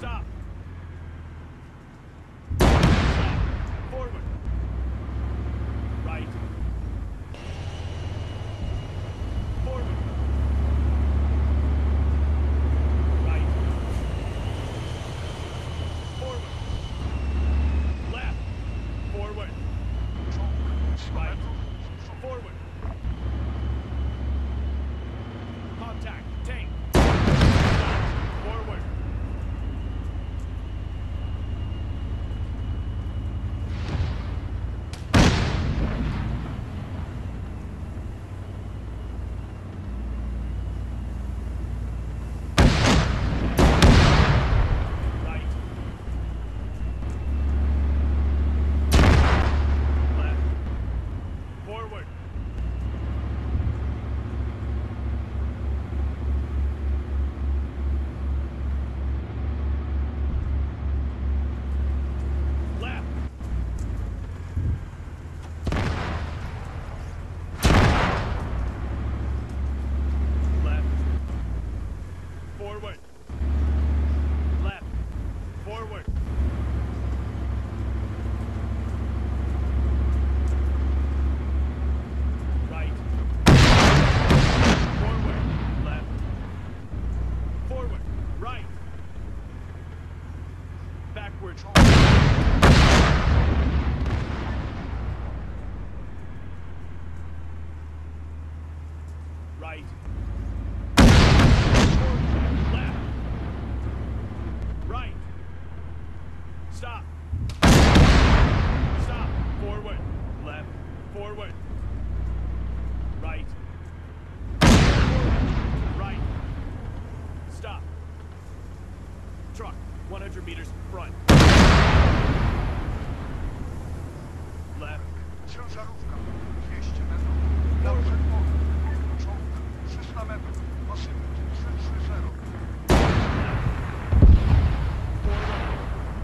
Stop. Forward. Right. Forward. Right. Forward. Left. Forward. Right. Forward. Contact. Tank. Forward. Right. Left. Forward. Left. Left. Forward. Left. Forward. Right. Forward. Left. Forward. Right. Backward. Right. Forward. Left. Right. Stop. Stop. Forward. Left. Forward. Right. Forward. Right. Stop. Truck. 100 meters front. Left. Ciężarówka 200 metrów. Na przedpolu. Czołg 300 metrów. Masywny 330. Forward.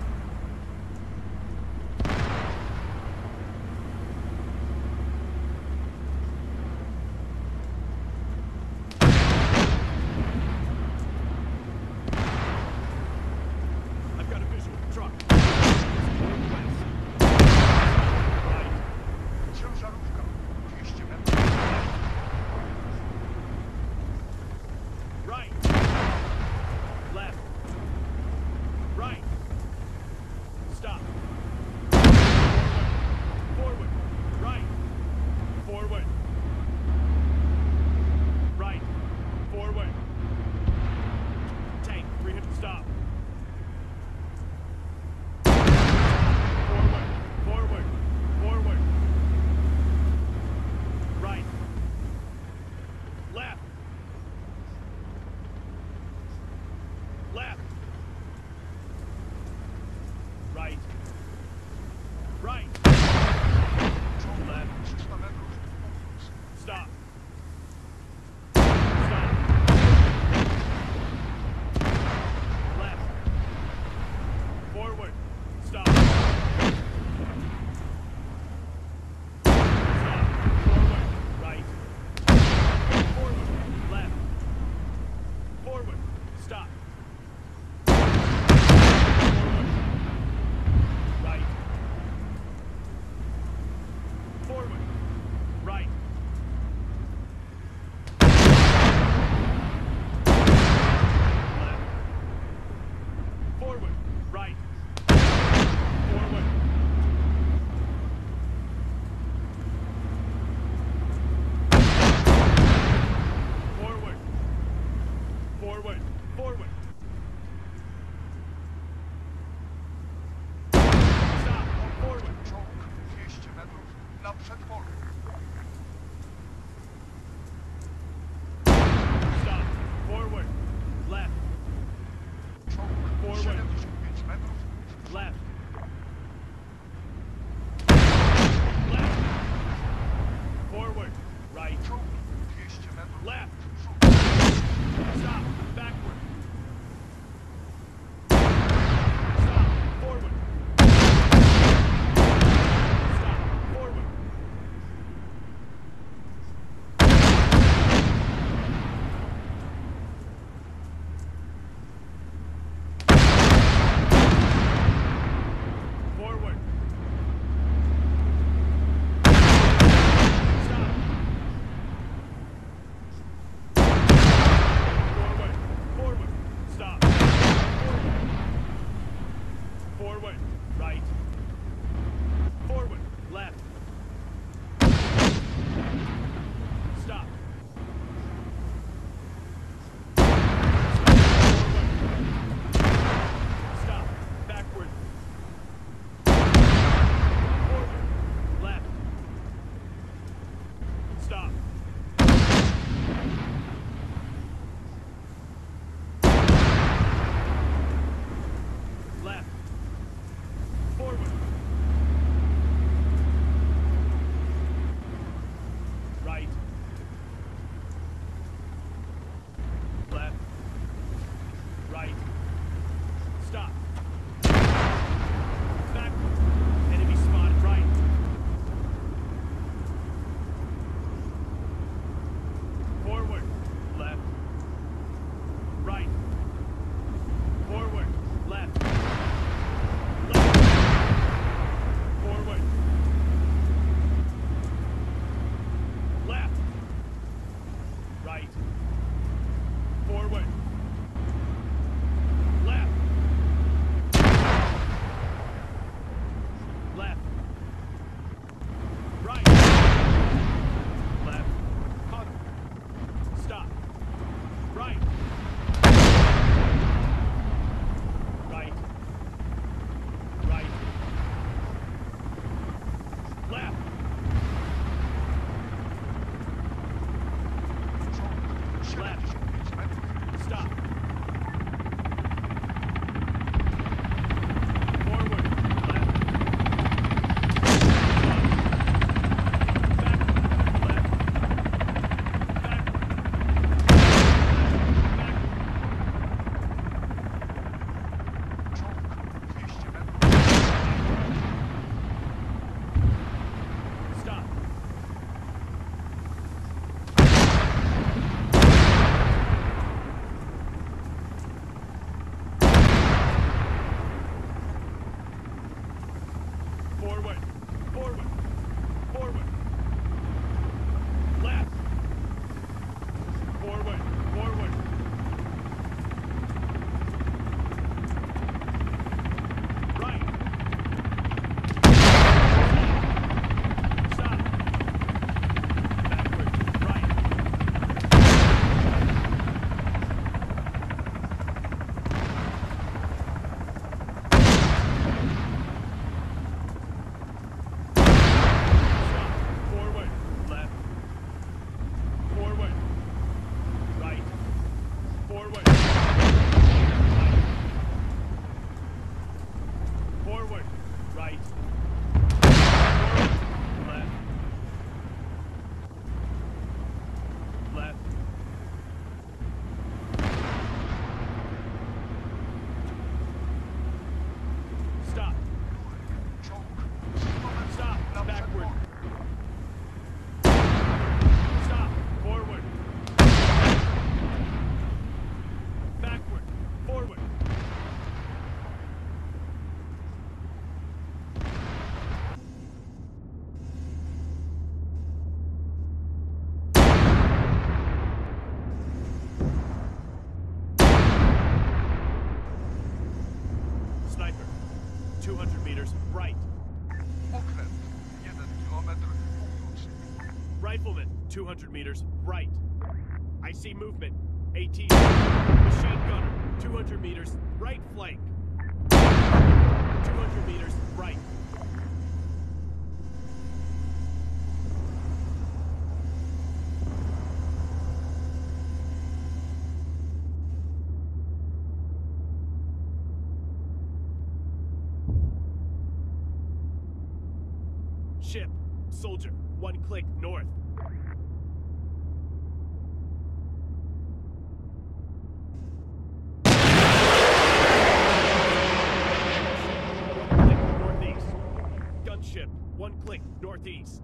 I've got a visual. Truck. West. Right. Ciężarówka 200 metrów. Right. Forward. Right. Forward. Left. Stop. Stop. Backward. Forward. Left. Stop. Left. Forward. Right. Left. Right. Stop. Backward. Enemy spotted. Right. Forward. Left. Right. Forward. Left. Left. Forward. Left. Right. Forward. Left. Left. Right. Left. Cover. Stop. Right. Right. Right. Left. Czołg 75 metrów. Stop. Forward. Left. Backward. Left. Backward. Backward. Czołg 200 metrów. Stop. Forward. Forward. Forward. Left. Forward. Forward. Right. Stop. Backward. Right. Stop. Forward. Left. Forward. Right. Forward. Right. Forward. Right. Forward. Left. Left. Stop. Czołg 100 metrów. Stop. Na Backward. przedpolu. Stop. Forward. Backward. Forward. Sniper. 200 meters right. Okręt 1 kilometr północny. Rifleman, 200 meters right. I see movement. AT. Machine gunner, 200 meters right flank. 200 meters right. Ship. Soldier. 1 click north. Click northeast. Gunship. 1 click northeast.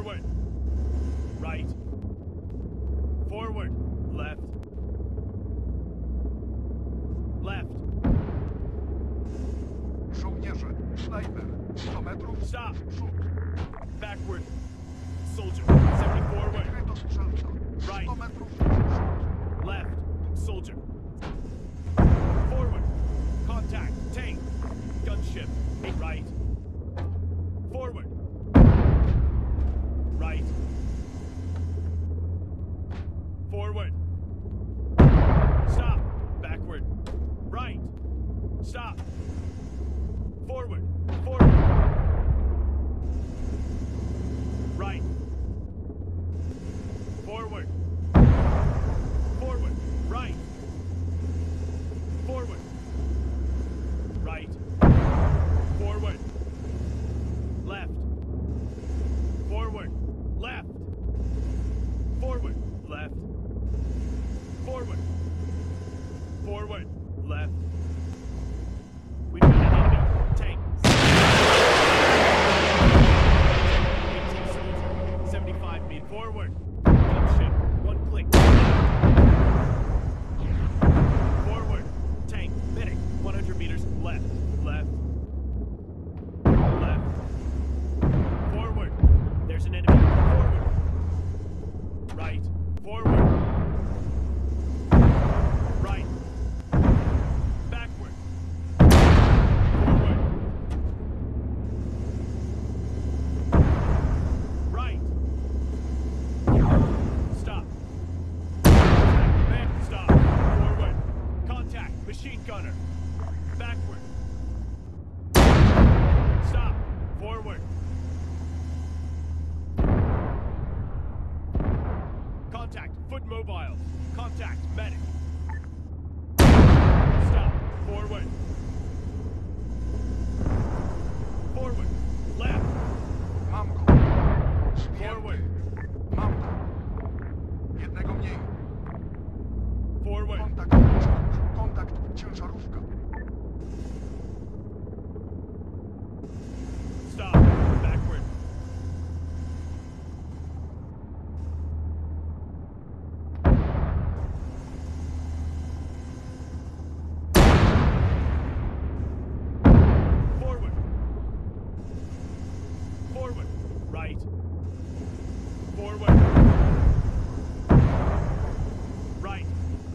Forward. Right. Forward. Left. Left. Żołnierze, snajper, 100 metrów Stop. w przód. Backward. Soldier. 70 forward. Wykryto strzelca, 100 Right. metrów w przód. Left. Soldier. Forward. Contact. Tank. Gunship. Right. Forward. Right. Forward. Stop. Backward. Right. Stop. Forward. Forward. Right. Forward. Forward. Right. Forward. Right. Forward. Left. Forward. Left. Forward. Left. Forward. Forward. Left. We've got an enemy. Tank. 18 soldier. 75 meter. Forward. Gunship. One click. Forward. Tank. Medic. 100 meters. Left. Left. Left. Forward. There's an enemy. Forward. Right. Forward. Right. Backward. Forward. Right. Stop. Back. Stop. Forward. Contact. Machine gunner. Backward. Stop. Forward. Contact. Foot mobile. Contact. Medic. Stop. Forward. Forward. Left. Mam go. Forward. Zdjęty. Mam go. Jednego mniej. Forward. Kontakt czołg. Kontakt ciężarówka. Stop. Backward. Forward. Forward. Right. Forward. Right.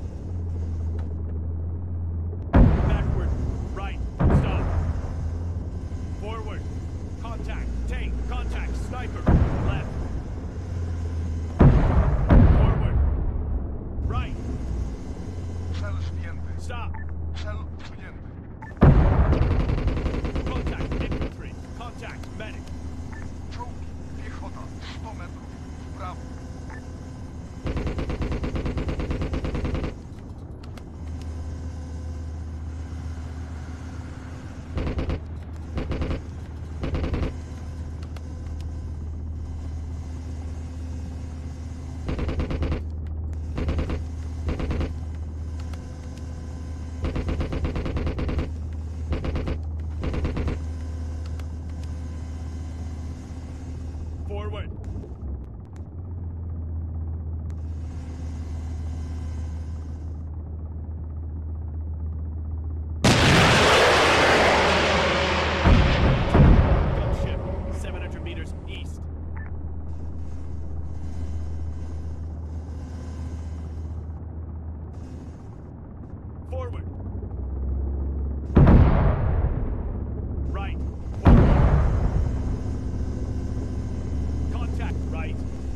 Backward. Right. Stop. Forward. Contact. Tank. Contact. Sniper. Left. Forward. Right. Cel zdjęty. Stop. Cel usunięty. Contact. Infantry. Contact. Medic. Czołgi. Piechota. 100 metrów w prawo. Forward. Gunship. 700 meters east. Forward. Right. Forward. Contact. Right.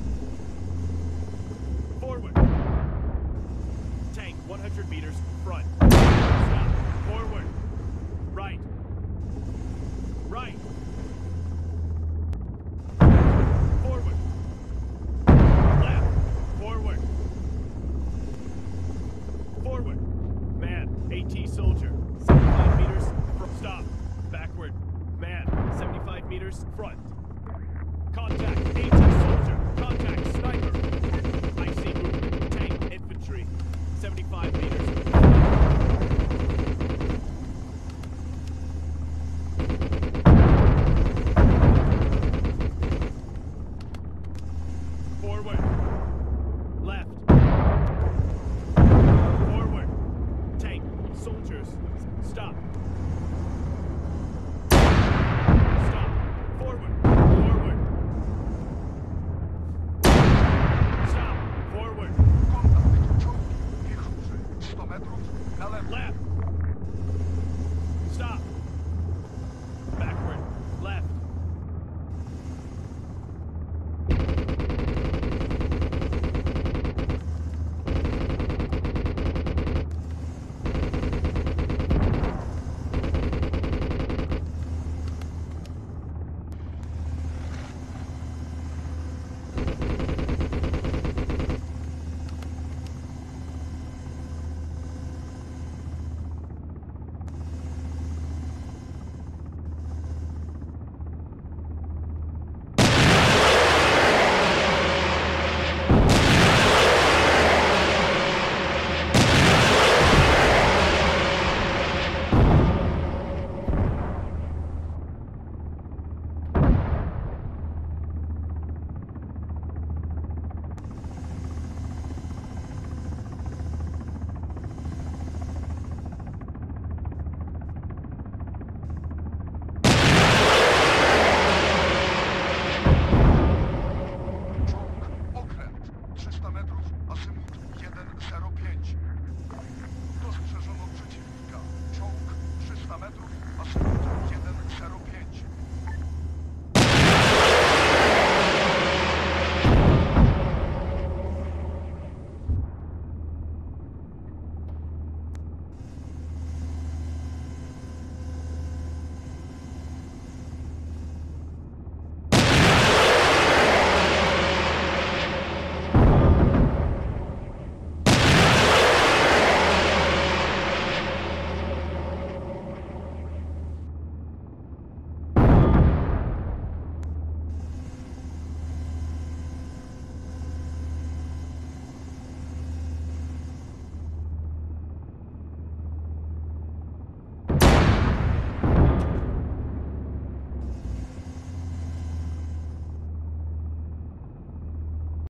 Forward. Tank. 100 meters front. Stop. Forward. Right. Right. Forward. Left. Forward. Forward. Man. AT soldier. 75 meters. Stop. Backward. Man. 75 meters front.